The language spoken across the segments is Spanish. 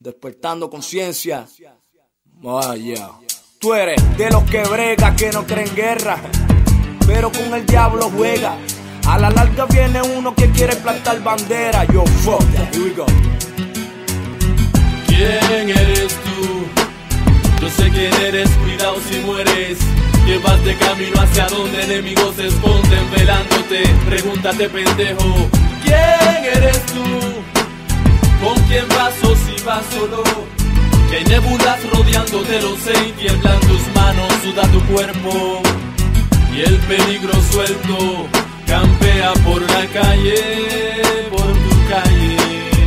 Despertando conciencia. Vaya. Tú eres de los que brega, que no creen guerra, pero con el diablo juega. A la larga viene uno que quiere plantar bandera. Yo, fuck that, here we go. ¿Quién eres tú? Yo sé quién eres, cuidado si mueres. Que vas de camino hacia donde enemigos se esconden velándote. Pregúntate, pendejo, ¿quién eres tú? ¿Con quién vas o si vas solo? Que hay nebulas rodeándote, lo sé, y tiemblan tus manos, suda tu cuerpo. Y el peligro suelto campea por la calle, por tu calle.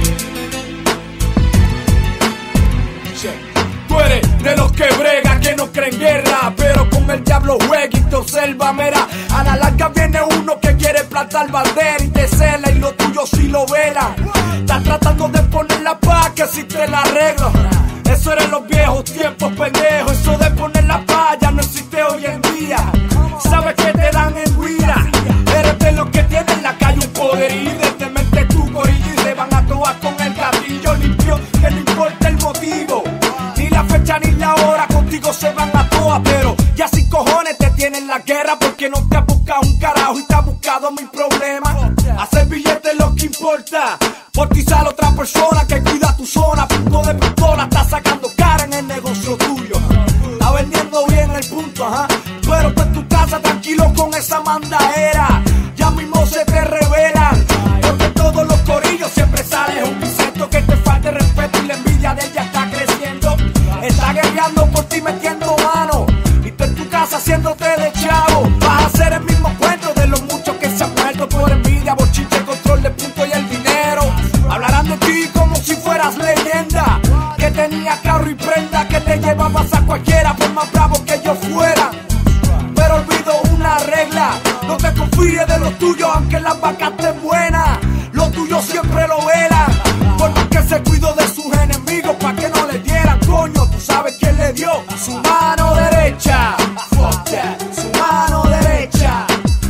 Tú eres de los que brega, que no creen guerra, pero con el diablo juega y te observa, mira. A la larga viene uno que quiere plantar bandera y te cela, y lo tuyo sí lo vela. Estás tratando de poner la paz, que si te la arreglo. Eso era en los viejos tiempos, pendejo. Eso de poner la paz ya no existe hoy en día. Sabes que te dan en guira. Eres de los que tienen en la calle un poderío, te metes tu corillo y se van a toar con el gatillo limpio, que no importa el motivo, ni la fecha ni la hora, contigo se van a toa. Pero ya sin cojones te tienen la guerra, porque no te has buscado un carajo y te has buscado mi problema. Hacer billetes es lo que importa. Por ti sale otra persona que cuida tu zona. Punto de pistola, está sacando cara en el negocio tuyo. Está vendiendo bien el punto, ajá. Pero tú en tu casa tranquilo con esa mandaera. Ya mismo se te revelan, porque todos los corillos siempre sales un insecto. Que te falte respeto y la envidia de ella está creciendo. Está guerreando por ti metiendo mano, y tú en tu casa haciéndote de chavo. Vas a hacer el mismo cuento de los muchos que se han muerto por envidia, bochinche, control de punto y el dinero. Hablarán de ti como si fueras leyenda, que tenía carro y prenda, que te llevabas a cualquiera por más bravo que yo fuera. Pero olvido una regla: no te confíes de los tuyos aunque las vacas estén buenas. Los tuyos siempre lo velan, por más que se cuidó de sus enemigos pa' que no le dieran, coño. Tú sabes quién le dio su mano derecha. Fuck that, su mano derecha.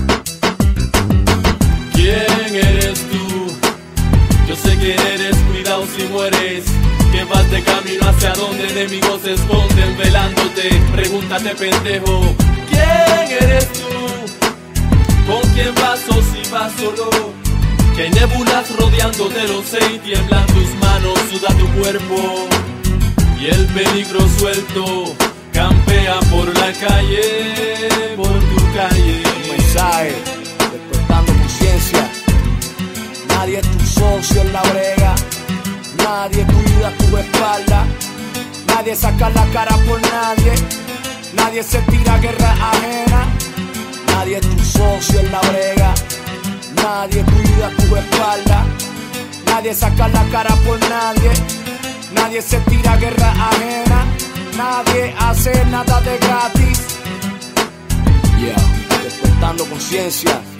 ¿Quién eres tú? Yo sé quién eres, cuidado si mueres. Que vas de camino hacia donde enemigos se esconden velándote. Pregúntate, pendejo, ¿quién eres tú? ¿Con quién vas o si vas solo? Que hay nebulas rodeándote, lo sé, y tiemblan tus manos, suda tu cuerpo. Y el peligro suelto campea por la calle, por tu calle. Un mensaje, despertando conciencia. Nadie es tu socio en la brega, nadie cuida tu espalda, nadie saca la cara por nadie, nadie se tira guerra ajena. Nadie es tu socio en la brega, nadie cuida tu espalda, nadie saca la cara por nadie, nadie se tira guerra ajena, nadie hace nada de gratis. Yeah, despertando conciencia.